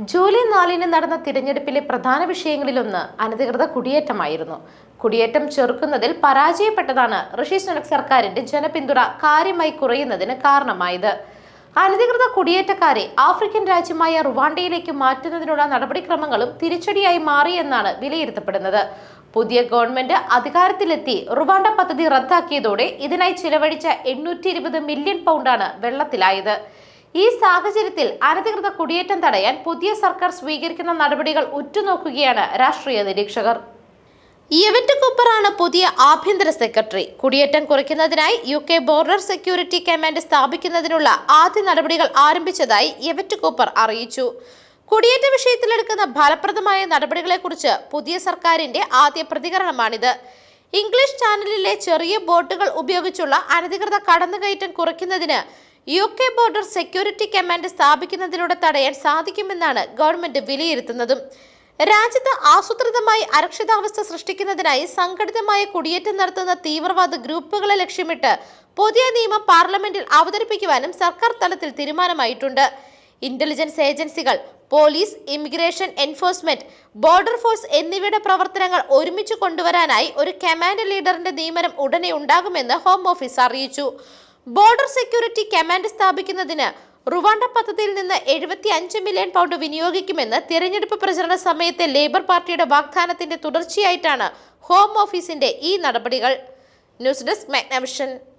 July 4-ന് നടന്ന തിരഞ്ഞെടുപ്പിലെ പ്രധാന വിഷയങ്ങളിലൊന്ന് അനധികൃത കുടിയേറ്റമായിരുന്നു. കുടിയേറ്റം ചെറുക്കുന്നതിൽ പരാജയപ്പെട്ടതാണ് ഋഷി സുനക് സർക്കാരിന്റെ ജനപിന്തുണ കാര്യമായി കുറയുന്നതിന് കാരണമായത്. അനധികൃത കുടിയേറ്റക്കാരെ ആഫ്രിക്കൻ രാജ്യമായ റുവാണ്ടയിലേക്ക് മാറ്റുന്നതിനുള്ള നടപടിക്രമങ്ങളും തിരിച്ചടിയായി മാറിയെന്നാണ് വിലയിരുത്തപ്പെടുന്നത്. പുതിയ ഗവൺമെന്റ് അധികാരത്തിലെത്തി റുവാണ്ട പദ്ധതി റദ്ദാക്കിയതോടെ ഇതിനായി ചിലവഴിച്ച 820 മില്യൺ പൗണ്ടാണ് വെള്ളത്തിലായത്. ഈ സാഹചര്യത്തിൽ അനധികൃത കുടിയേറ്റം തടയാൻ പുതിയ സർക്കാർ സ്വീകരിക്കുന്ന നടപടികൾ ഉറ്റുനോക്കുകയാണ് രാഷ്ട്രീയ നിരീക്ഷകർ. യെവറ്റ് കൂപ്പറാണ് പുതിയ ആഭ്യന്തര സെക്രട്ടറി. കുടിയേറ്റം കുറയ്ക്കുന്നതിനായി UK ബോർഡർ സെക്യൂരിറ്റി കമാൻഡ് സ്ഥാപിക്കുന്നതിനുള്ള ആദ്യ നടപടികൾ ആരംഭിച്ചതായി യെവറ്റ് കൂപ്പർ അറിയിച്ചു. കുടിയേറ്റ വിഷയത്തിലെടുക്കുന്ന ഫലപ്രദമായ നടപടികളെക്കുറിച്ച് പുതിയ സർക്കാരിന്റെ ആദ്യ പ്രതികരണമാണിത്. ഇംഗ്ലീഷ് ചാനലിലെ ചെറിയ ബോട്ടുകൾ ഉപയോഗിച്ചുള്ള അനധികൃത കടന്നുകയറ്റം കുറയ്ക്കുന്നതിന് UK ബോർഡർ സെക്യൂരിറ്റി കമാൻഡ് സ്ഥാപിക്കുന്നതിലൂടെ തടയാൻ സാധിക്കുമെന്നാണ് ഗവൺമെന്റ് വിലയിരുത്തുന്നതും. രാജ്യത്ത് ആസൂത്രിതമായി അരക്ഷിതാവസ്ഥ സൃഷ്ടിക്കുന്നതിനായി സംഘടിതമായ കുടിയേറ്റം നടത്തുന്ന തീവ്രവാദ ഗ്രൂപ്പുകളെ ലക്ഷ്യമിട്ട് പുതിയ നിയമം പാർലമെന്റിൽ അവതരിപ്പിക്കുവാനും സർക്കാർ തലത്തിൽ തീരുമാനമായിട്ടുണ്ട്. ഇന്റലിജൻസ് ഏജൻസികൾ, police, immigration enforcement, border force എന്നിവയുടെ പ്രവർത്തനങ്ങൾ ഒരുമിച്ച് കൊണ്ടുവരാനായി ഒരു കമാൻഡ് ലീഡറിന്റെ നിയമനം ഉടനെ ഉണ്ടാകുമെന്ന് ഹോം ഓഫീസ് അറിയിച്ചു. ബോർഡർ സെക്യൂരിറ്റി കമാൻഡ് സ്ഥാപിക്കുന്നതിന് റുവാണ്ട പദ്ധതിയിൽ നിന്ന് 75 മില്യൺ പൗണ്ട് വിനിയോഗിക്കുമെന്ന് തിരഞ്ഞെടുപ്പ് പ്രചരണ സമയത്തെ ലേബർ പാർട്ടിയുടെ വാഗ്ദാനത്തിന്റെ തുടർച്ചയായിട്ടാണ് ഹോം ഓഫീസിന്റെ ഈ നടപടികൾ. News desk Magnavision.